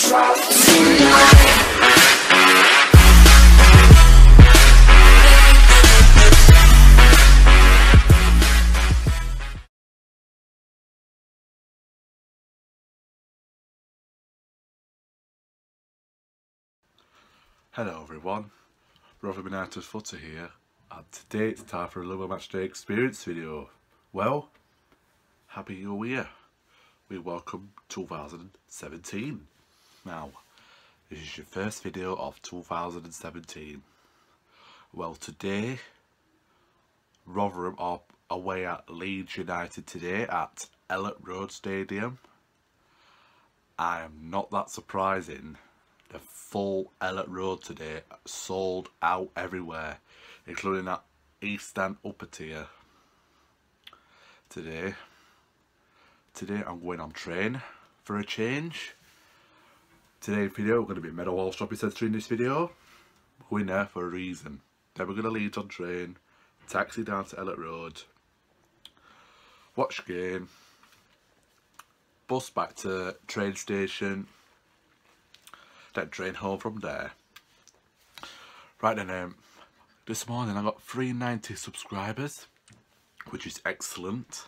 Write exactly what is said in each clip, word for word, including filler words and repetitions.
Hello everyone, Rotherham United Footer here, and today it's time for a Liverpool Matchday Experience video. Well, Happy New Year. We welcome two thousand seventeen. Now, this is your first video of two thousand seventeen. Well, today, Rotherham are away at Leeds United today at Elland Road Stadium. I am not that surprising. The full Elland Road today sold out everywhere, including that East Stand upper tier. Today, today I'm going on train for a change. Today's video we're going to be Meadowhall Shopping Centre in this video. We're going there for a reason. Then we're going to Leeds on train, taxi down to Elland Road, watch game, bus back to train station, then train home from there. Right then, um, this morning I got three hundred ninety subscribers, which is excellent.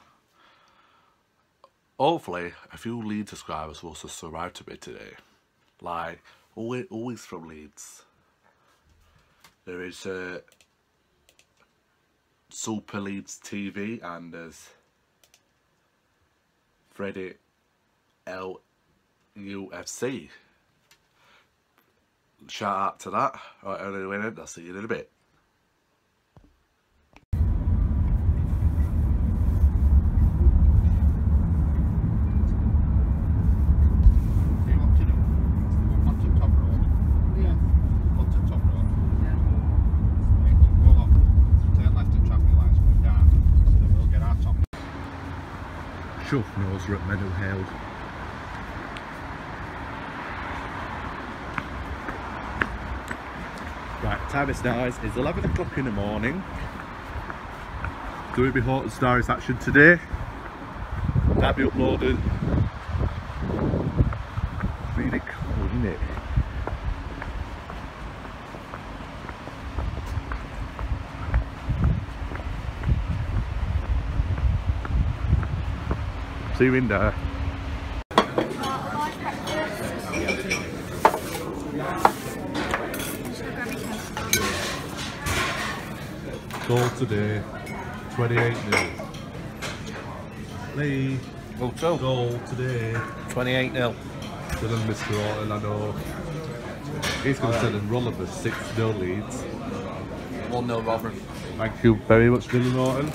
Hopefully a few Leeds subscribers will subscribe to me today. Like, always, always from Leeds. There is uh, Super Leeds T V and there's Freddie L U F C. Shout out to that. Alright, anyway, I'll see you in a bit. Chuff knows we're at Meadowhall. Right, time is now is eleven o'clock in the morning. Doing my Horton Stories action today. That'll be uploaded. Really cool, isn't it? See you in there. Goal today, twenty-eight nil. Lee. Goal two. Goal today, twenty-eight nil. Dylan Mister Orton, I know. He's going to send in Rotherham for six nil leads. one nil Rotherham. Thank you very much, Dylan Orton.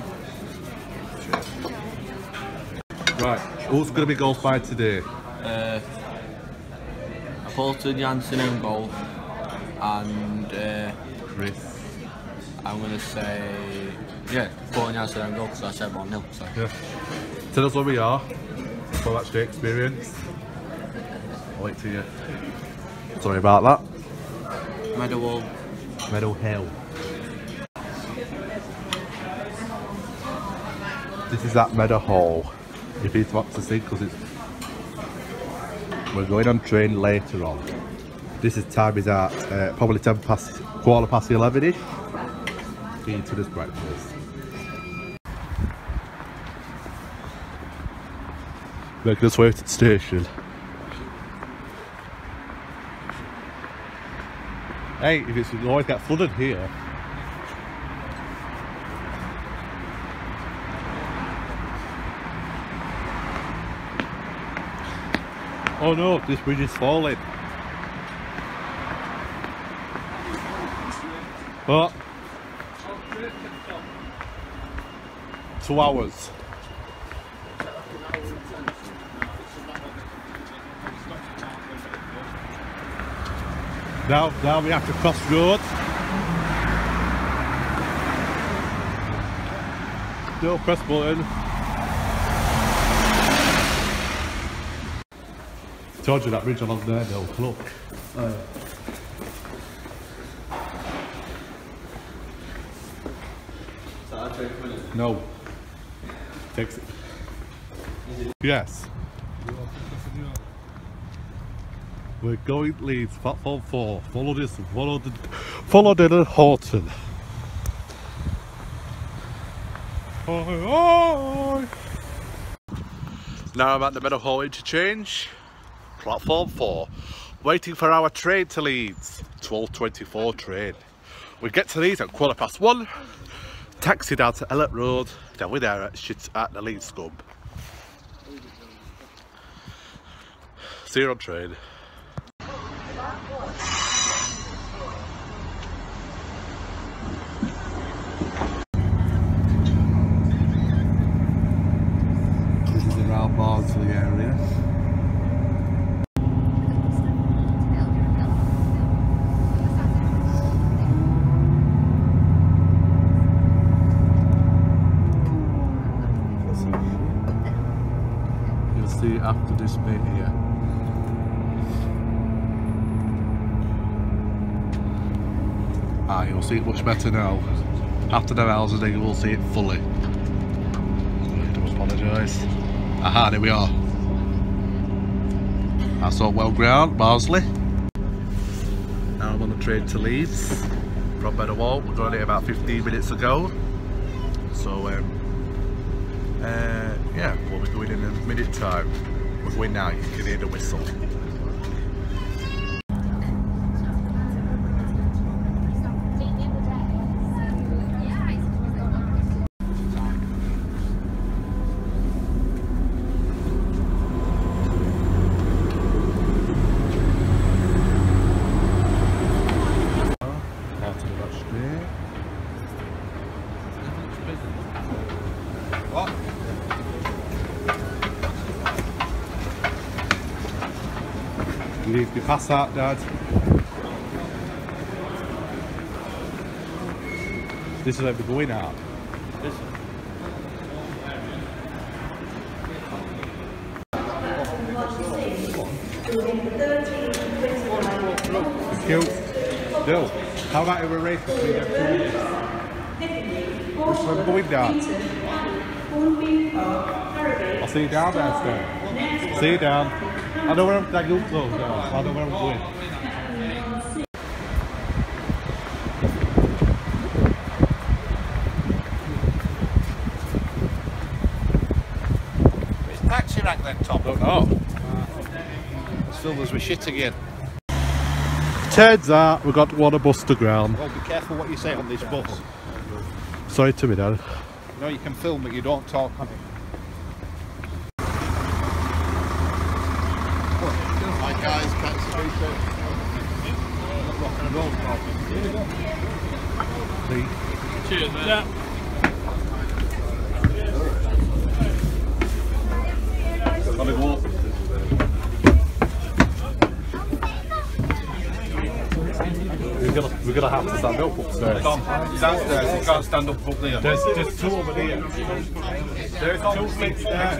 Right, who's going to be goal by today? Uh, Bolton Jansen own goal. And uh, Chris. I'm going to say, yeah, Bolton Jansen own goal because I said one nil. So. Yeah. Tell us where we are for Matchday Experience. I'll wait till you. Sorry about that. Meadowhall. Meadowhall. This is at Meadowhall. If it's what to see, because it's we're going on train later on. This is time is at uh, probably ten past quarter past eleven ish. Eating this breakfast. Making us way to the station. Hey, if it's you always get flooded here. Oh no, this bridge is falling. What? Two hours. Now, now we have to cross road. Don't press button. Told you that bridge along there, though. Look. Uh, no. Takes it. We're going Leeds, platform four. Follow this, follow the, follow Dylan Horton. Oi, oi. Now I'm at the Meadowhall interchange, platform four, waiting for our train to Leeds, twelve twenty-four train. We get to Leeds at quarter past one, taxi down to Ellet Road, then we're there at, shit at the Leeds Scum. See you on train. This is around Barnsley area. You'll see after this bit here. Ah, you'll see it much better now. After the houses, then you will see it fully. I do apologise. Aha, there we are. That's all well ground, Barnsley. Now I'm on the train to Leeds from Meadowhall. We're going here about fifteen minutes ago. So, um, uh, yeah, we'll be going in a minute time. We're going now, you can hear the whistle. What? You need to pass that, Dad. This is where we're going out. This Thank you. Bill, how about if we race between them two minutes? Which way we're going down? I'll see you down downstairs. See you down. I know where I'm going. I know where I'm going. It's taxi rank then, Tom. Don't know. It's filled us with shit again. Turns out we got one bus to ground. Well, be careful what you say on this bus. Sorry to me, Dad. You know you can film but you don't talk on it. Hi guys, catch the research. Not rocking and roll problem. See? Cheers, mate. Yeah. We're gonna, we're gonna have to stand up upstairs. Downstairs, you can't stand up up there. There's, there's two over there. There's two seats there.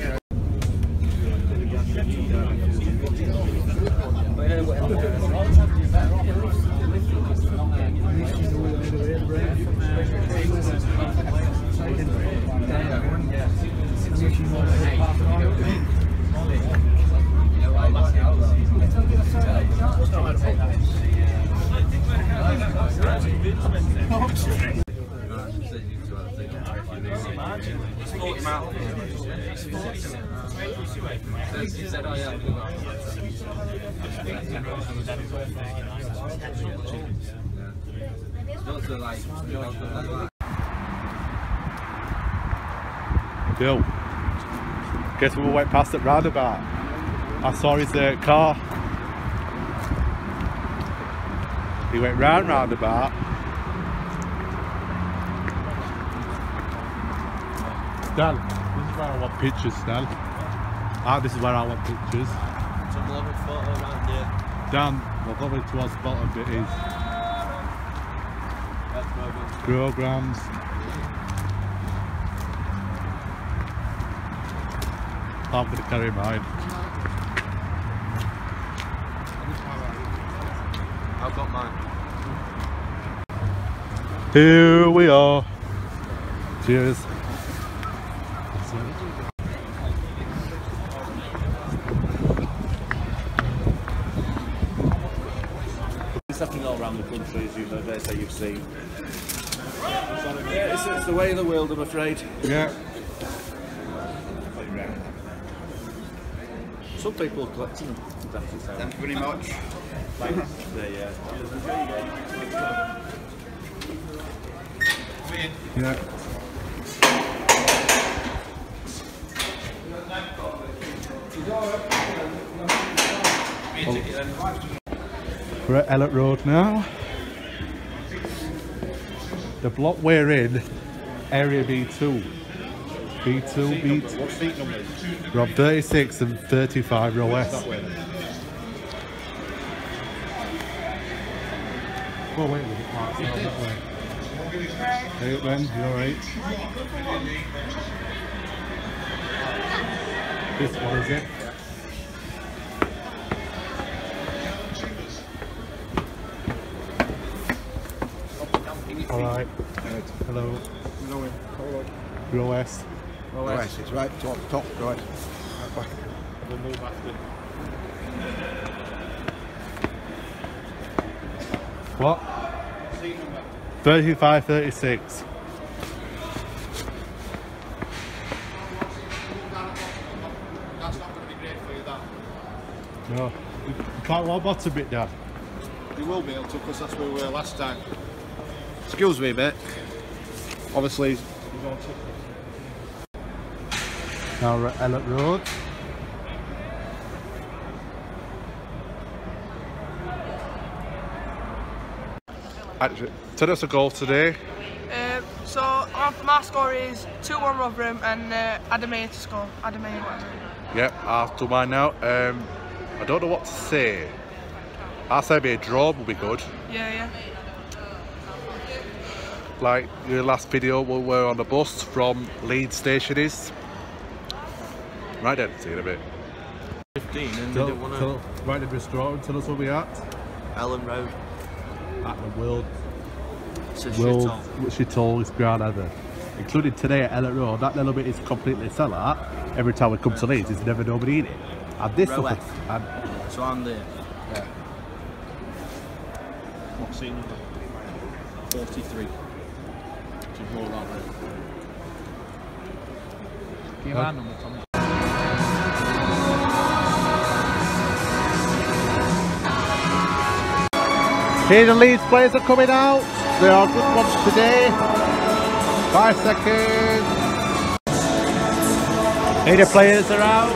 Bill, guess we went past that roundabout. I saw his uh, car. He went round roundabout. Dan, this is where I want pictures, Dan. Ah, this is where I want pictures. Some lovely photo around here. Dan, we're coming towards the bottom bit is programs. I'm going to carry mine. I've got mine. Here we are. Cheers. just have to go around the country, as you know, they say you've seen. Yeah, it's, it's the way of the world, I'm afraid. Yeah. Some people are collecting them. Thank you very much. There, yeah. Yeah. We're at Ellet Road now. The block we're in, area B two. B two, B two. What seat number? We're on thirty-six and thirty-five row west. Oh wait a minute, Mark, it's not that way. Hey Ben, you alright? This one is it? Alright. Hello. Row west. Oh, West, it's right top, top, right. We'll move after. What? thirty-five, thirty-six. That's not going to be great for you, that. No. You can't walk bottom bit down. You will be able to, because that's where we were last time. Excuse me, mate. Obviously, Now we're at Ellet Road. Actually, tell us a goal today. Uh, so uh, my score is two one Rotherham and uh, Adamay to score. Adamay, whatever. Yep, I'll do mine now. Um, I don't know what to say. I'll say maybe a draw would be good. Yeah, yeah. Like your last video, we were on the bus from Leeds Station is. Right then, see you in a bit. fifteen and Tell, they don't want to... tell, right in Bristol, and tell us where we're at. Ellen Road. At the World, It's a World shit hole. Shithole ground ever. Including today at Ellet Road, that little bit is completely cellar. Every time we come to Leeds, there's never nobody in it. And this Row stuff, F. and So I'm there. Yeah. What seat number? forty-three. Which is more that way. Give Oh. our number, Tommy. here the Leeds players are coming out. They are good ones today. Five seconds. Here the players are out.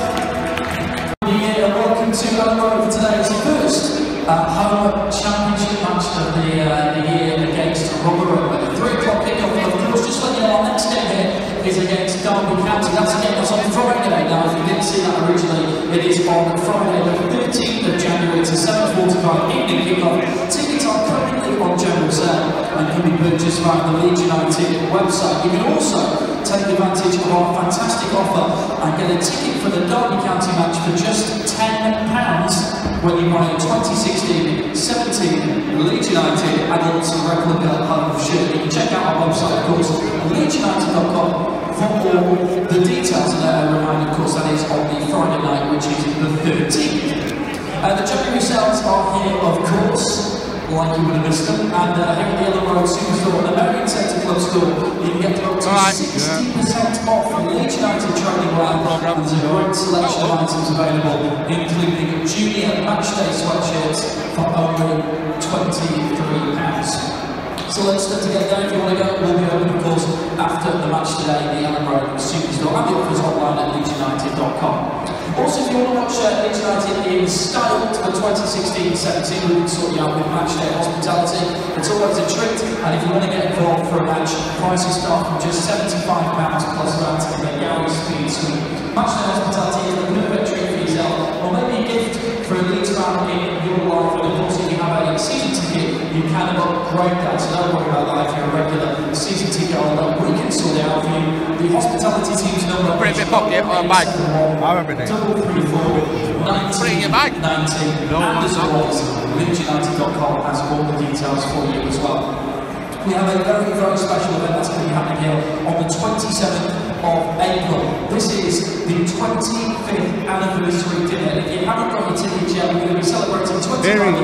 Yeah, welcome to Ellet Road for today's first uh, home championship match of the, uh, the year against Rotherham. At three o'clock kickoff, of course, just letting you know, our next game here is against Derby County. That's a game that's on Friday. Now, if you didn't see that originally, it is on Friday the thirteenth of January to seven forty-five evening kickoff. Tickets are currently on general sale and can be purchased via the Leeds United website. You can also take advantage of our fantastic offer and get a ticket for the Derby County match for just ten pounds when you buy a twenty sixteen seventeen Leeds United adults replica home shirt. You can check out our website, of course, leeds united dot com for all the details. And a reminder, of course, that is on the Friday night, which is the thirteenth. Uh, the January sales are here, of course, like you would have missed them, and uh, here at the Ellet Road Superstore, the Marion Centre Club store, you can get up to sixty percent off the Leeds United training wear, and there's a great selection of items available, including junior matchday sweatshirts for only twenty-three pounds. So let's start to get there. If you want to go, we'll be open, of course, after the match today, the Ellet Road Superstore, and the offers hotline at leeds united dot com. Also, if you want to watch uh, Leeds United in style to the twenty sixteen seventeen, we can sort you out with matchday hospitality. It's always a treat, and if you want to get involved for a match, prices start from just seventy-five pounds plus that in the Galley Speed Suite. Matchday hospitality is a perfect treat for yourself, or maybe a gift for a Leeds fan in your life. And of course, if you have a season ticket, you can upgrade that. So don't worry about that if you're a regular season ticket holder. We can sort it out for you. The hospitality team's number. Put it in my pocket or bag. I remember it. Double three four nineteen. Put it in your bag. nineteen. No, and as I'm not. always, leeds united dot com has all the details for you as well. We have a very, very special event that's going to be happening here on the twenty-seventh of April. This is the twenty-fifth anniversary dinner. If you haven't got your tickets yet, we're going to be celebrating twenty-five years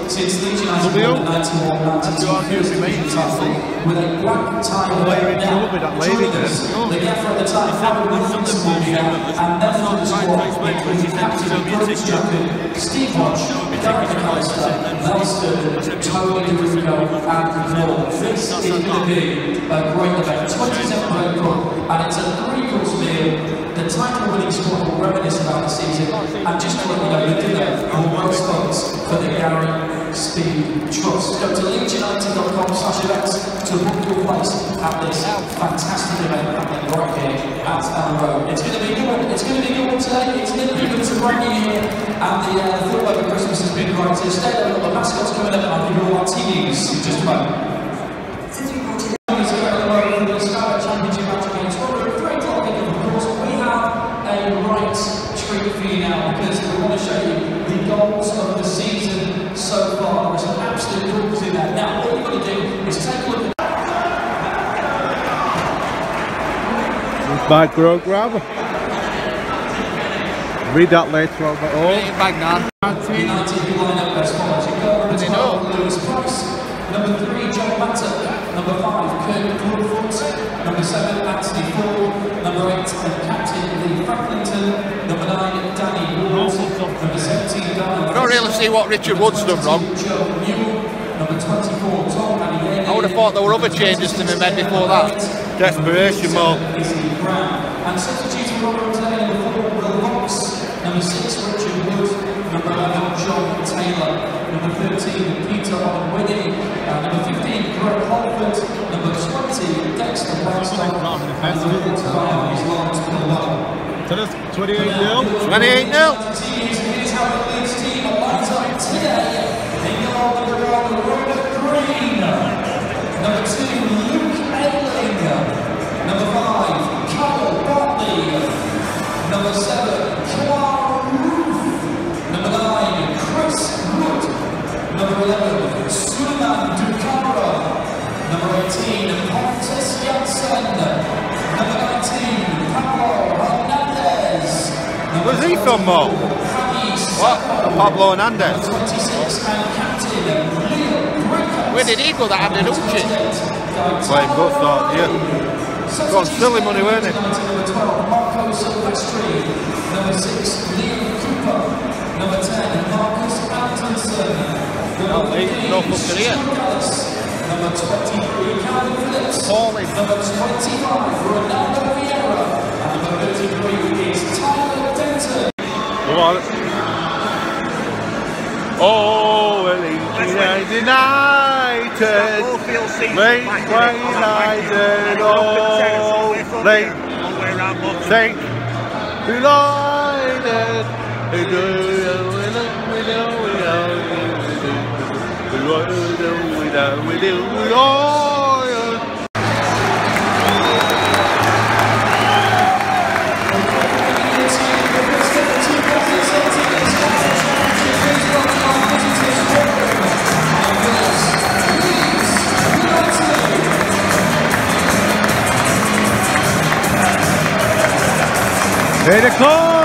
since Leeds United won the ninety-one ninety-two first division title with a black tie wearing down. Joining us, the gaffer at the time, Howard Wilkinson will be there, and then on the squad, including captain of Brooks champion Steve Hodge, Darren McAllister, Mel Sturden, Tony DeRugo, and Paul. This is going to be a great event, twenty-seven World Cup, and it's a three-course meal. The title-winning squad will reminisce about the season, and just to let you know, the dinner will most funds for the Gary Speed Trust. Go to leeds united dot com slash events to book your place at this fantastic event happening right here at Elland Road. It's going to be good. It's going to be good today. It's going to be good. It's a brand new year, and the uh, thought over Christmas has been right. So stay there. The mascot's coming up, and I'll give you all our T Vs in just a moment. For you now, because we want to show you the goals of the season so far. There's an absolute goals in there. Now, what you've got to do is take a look at Micro grab. Read that later on. Oh, Back now. United who line up as follows. You've got number twelve, Lewis Price. Number three, John Matter. Number five, Kirk Broadfoot. Number seven, Anthony Ford. Number eight, Captain Lee Franklington. Number nine, Danny Ward. Number seventeen, Darren. I don't really see what Richard Wood's done wrong. Joe Newell. Number twenty-four, Tom Adiyemi. I would have thought there were other changes to be made before that. Desperation, Mo. And substituting Robert today, number four, Will Fox. Number six, Richard Wood. Number eleven, John Taylor. Number thirteen, Peter Owen-Winnie. Uh, number fifteen, Greg Holford. Number twenty, Dexter Bradshaw. And number twelve is Lawrence Pillow. tell us twenty-eight nil. twenty-eight nil. Here's how the Leeds team lines up today. In goal, number one, Robert Green. Number two, Luke Ayling. Number five, Kyle Bartley. Number seven, Clark Roof. Number nine, Chris Wood. Number eleven, Suleiman Dukara. Number eighteen, Pontus Janssen. Number nineteen, Pablo Hernandez. Where's he from, Mo? What? Pablo Hernandez. twenty-six, and captain Leo Bricker. Where did he go, that Andalucci? Playing good thought, yeah. Got silly money, weren't he? Number twelve, Marco Silvestri. Number six, Liam Cooper. Number ten, Marcus Atkinson. Number fifteen, no fucking here. Number twenty-three, Calvin Phillips. Paulie. Number twenty-five, Ronaldo Vieira. And number thirty-three is Tyler Denton. Come on. Oh, well, Leeds United. Leeds United. Oh, Leeds. Think United. We do, we do, we do, we do, we do, we do, we do. Here they come!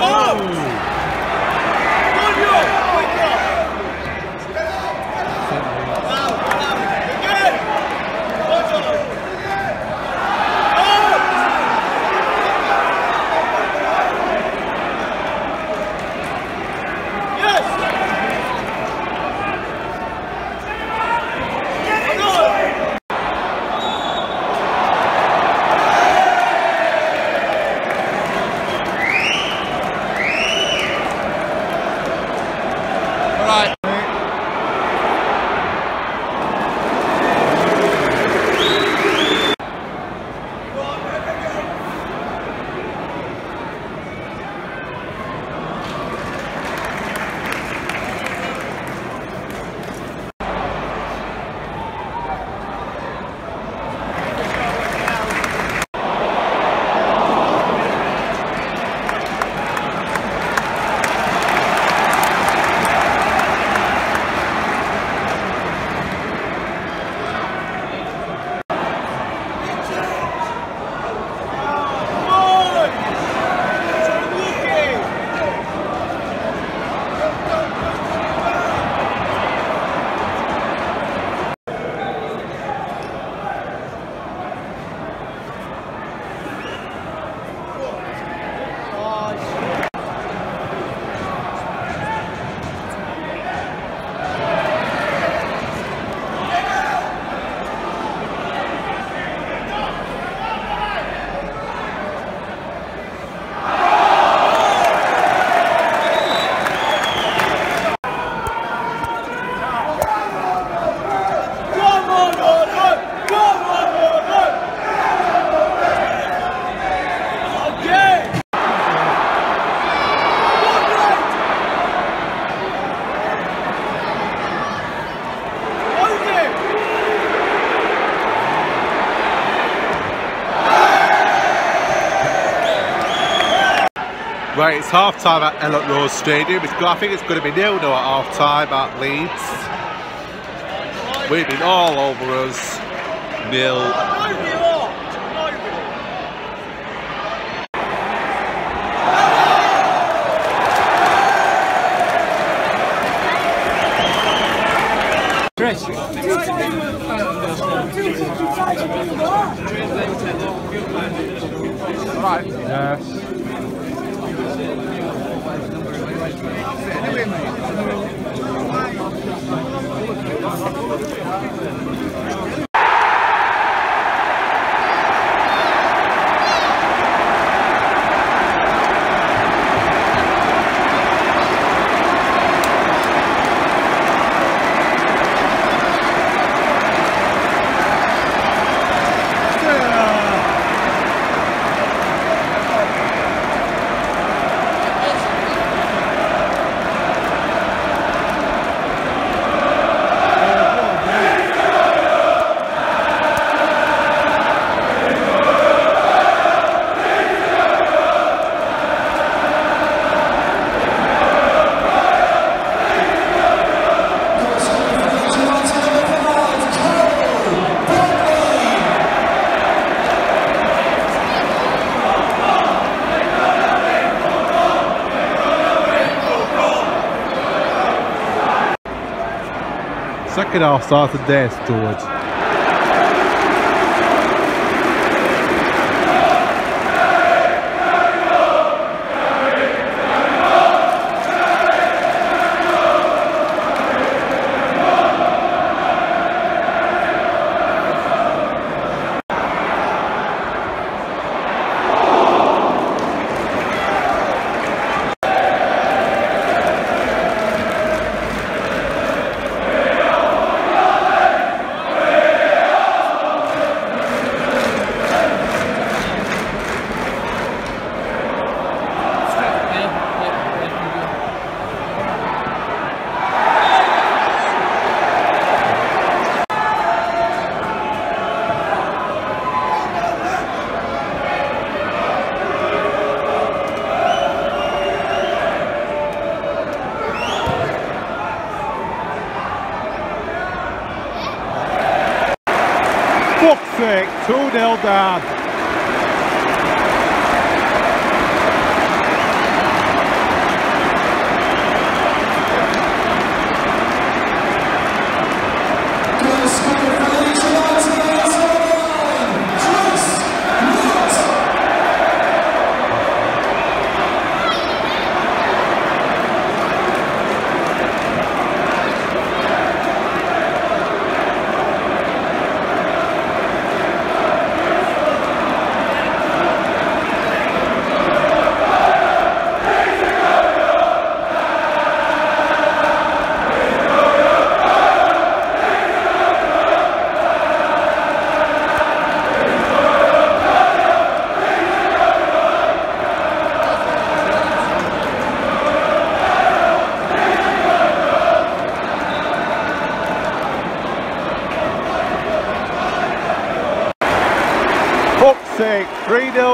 Right, it's half time at Elland Road Stadium. It's, I think it's going to be nil nil at half time at Leeds. We've been all over us. Nil. Chris. Right. Yes. Second half started there, Stuart. Fuck's sake, two nil down.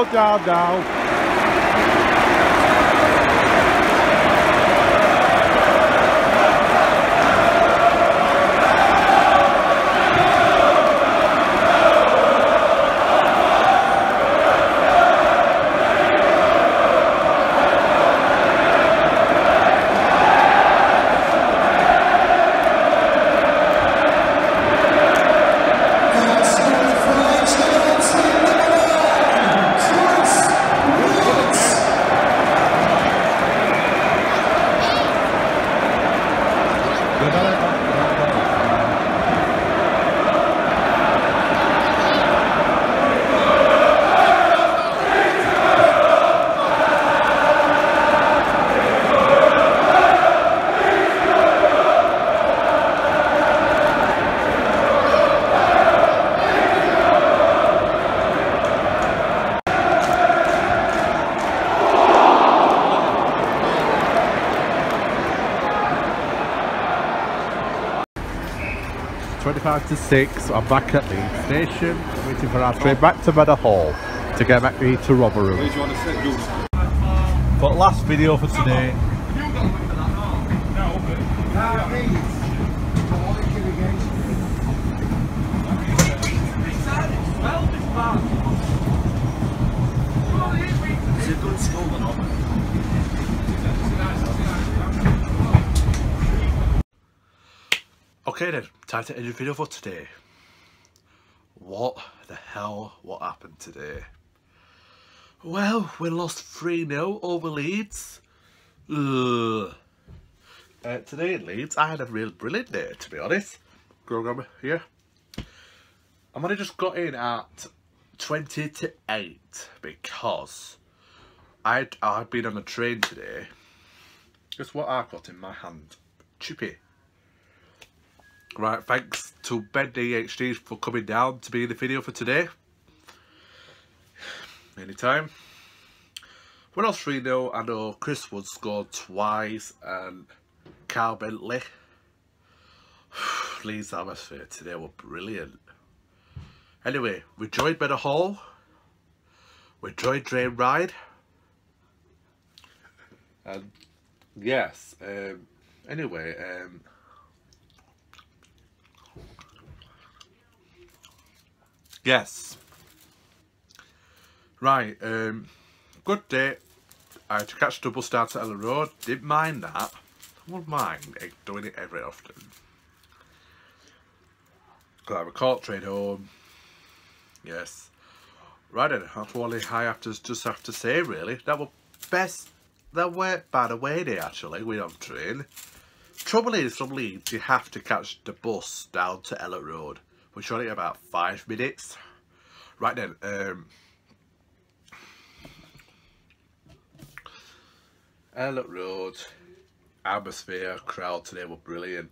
go down now. twenty-five to six, I'm back at the station, waiting for our train back to Meadow Hall to get back me to Rotherham. Where do you want to sit? You. But last video for today. Is it good school or not? Okay then, time to end the video for today. What the hell, what happened today? Well, we lost three nil over Leeds. Ugh. Uh, today in Leeds, I had a real brilliant day, to be honest. Program here. I'm only just got in at twenty to eight because I'd, I'd been on a train today. Guess what I got in my hand? Chippy. Right, thanks to Ben D H D for coming down to be in the video for today. Anytime. We're not three nil. I know Chris Wood scored twice and Carl Bentley. Leeds atmosphere today were brilliant. Anyway, we joined Meadow Hall. We joined Drain Ride. And yes, um, anyway, um, yes. Right, um, good day. I had to catch double start at Ellen Road. Didn't mind that. I wouldn't mind doing it every often. Got to have a court train home. Yes. Right then, that's all I have to just have to say really. That was best, that weren't bad away day actually, we on train. Trouble is from Leeds, you have to catch the bus down to Ellen Road. We're showing it about five minutes. Right then, um, Ellen Road, atmosphere, crowd today were brilliant.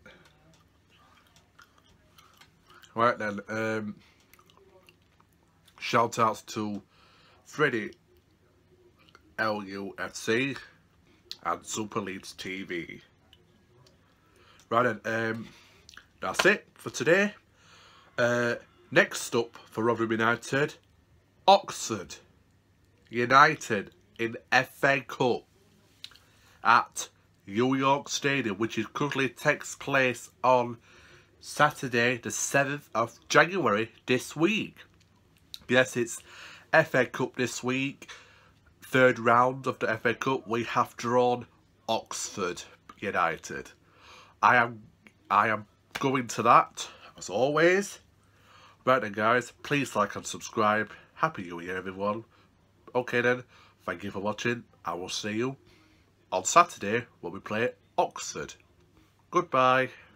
Right then, um, shout outs to Freddie L U F C and Super Leeds T V. Right then, um, that's it for today. Uh, next up for Rotherham United, Oxford United in F A Cup at New York Stadium, which is currently takes place on Saturday the seventh of January this week. Yes, it's F A Cup this week, third round of the F A Cup. We have drawn Oxford United. I am I am going to that as always. Right then guys, please like and subscribe. Happy New Year everyone. Okay then, thank you for watching. I will see you on Saturday when we play Oxford. Goodbye.